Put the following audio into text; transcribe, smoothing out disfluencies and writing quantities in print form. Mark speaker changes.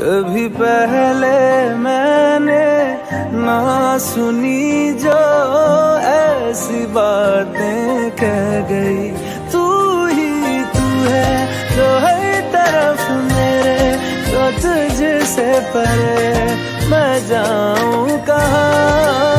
Speaker 1: कभी पहले मैंने ना सुनी जो ऐसी बातें कह गई। तू ही तू है जो हर तरफ मेरे, तो तुझसे परे मैं जाऊं कहाँ।